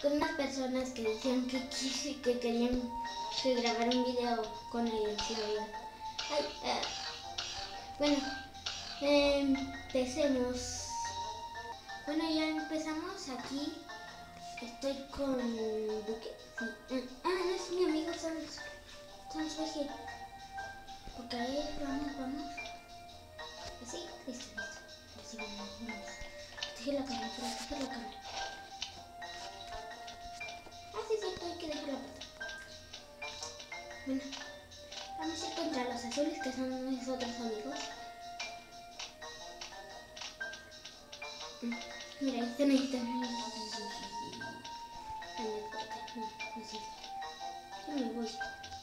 con unas personas que decían que querían que grabara un video con ellos, la verdad. Ay, bueno, empecemos. Bueno, ya empezamos aquí. Estoy con Duque. Sí. No es mi amigo Sans VG. Ok, vamos. Así, listo. Así, vamos. Deje la cámara. Sí, cierto, hay que dejar la puerta. Bueno, vamos a ir contra los azules, que son mis otros amigos. Mira, ahí se necesitan. No sé. Yo me voy.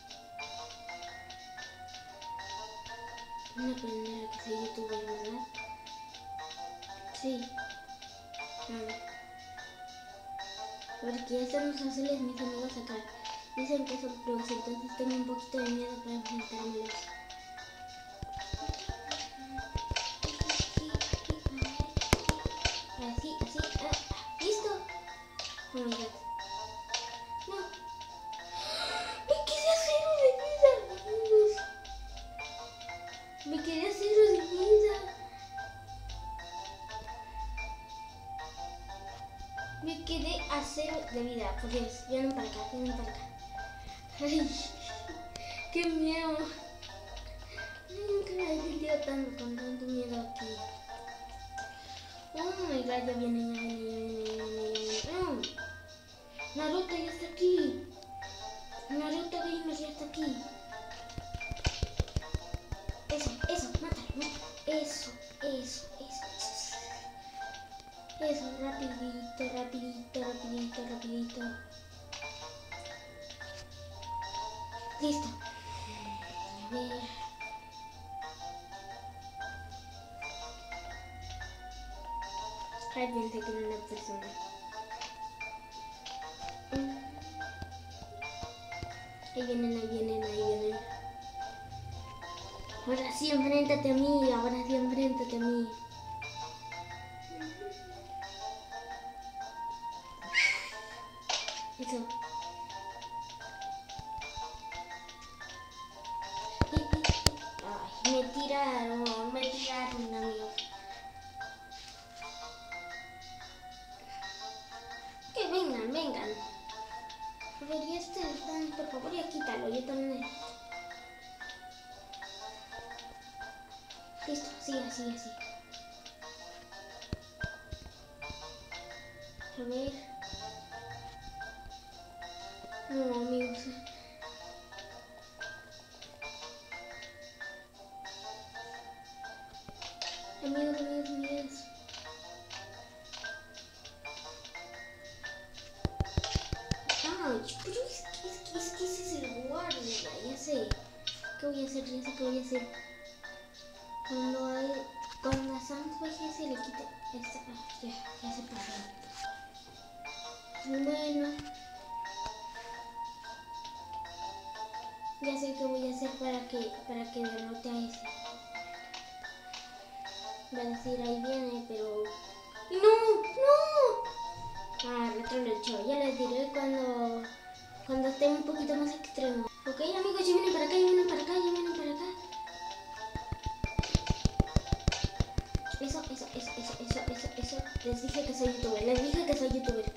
Voy a aprender a que soy youtuber, ¿verdad? Sí. A ver. Porque ya están los azules, mis amigos acá. Dicen que son pros, entonces tengo un poquito de miedo para enfrentármelos. Así. ¿Listo? Oh my god. No. Me quedé a 0 de vida, amigos. Me quedé a 0 de vida. Me quedé a 0 de vida. Por Dios, vienen para acá. Ay, qué miedo. Nunca me he sentido con tanto miedo aquí. Oh my god, ya viene. Naruto ya está aquí. Naruto Gamer ya está aquí. Eso, mátalo. Eso. Eso, rapidito. Listo. A ver. Ay, pensé que era una persona. Ahí vienen. Ahora sí, enfréntate a mí. Eso. Ay, me tiraron, amigos. Que vengan. A ver, y por favor, ya quítalo, yo también. Listo, así. A ver. No, amigos. Amigos. Pero es que ese es el guardia, ya sé. ¿Qué voy a hacer? Cuando a Sans VG se le quite esta. Ya se pasó. Bueno. Ya sé qué voy a hacer para que derrote a ese. Va a decir, ahí viene, pero... ¡No! Retrolecho. Ya les diré cuando esté un poquito más extremo. Ok, amigos, ya vienen para acá. Eso. Les dije que soy youtuber.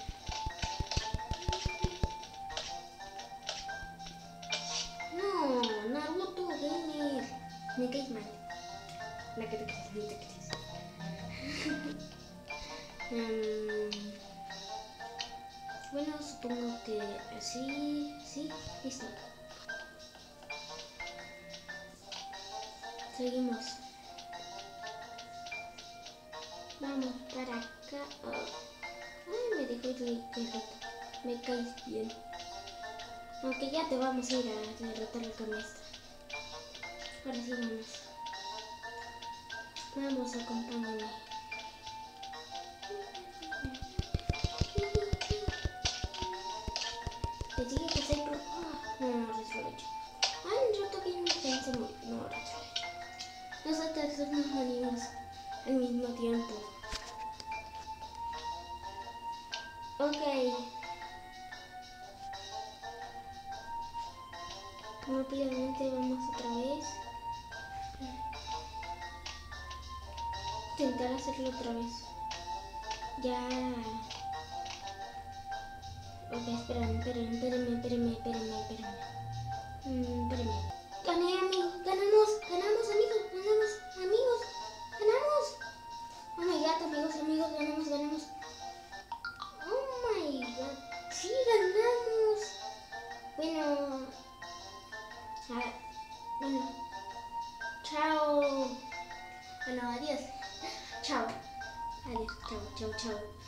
No, Naruto Gamer. Me caes mal. La que te crees. Bueno, supongo que así. Sí, listo. Seguimos. Vamos para acá. Ay, me dejó ir qué rato. Me caes bien. Aunque ya te vamos a ir a derrotar con esta. Ahora sí vamos. Acompáñame. Te dije que soy pro. No, retrolecho. Un rato que me pensé muy. No, retrolecho. Nosotros nos morimos al mismo tiempo. Ok. Rápidamente vamos otra vez. Intentar hacerlo otra vez. Ya. Ok, espérame. Gané, amigos. Ganamos, amigos. Ganamos. Oh my god, amigos, ganamos. Oh my god. Sí, ganamos. Bueno. Bueno. Chao. Bueno, adiós. Chao. Adiós, chao.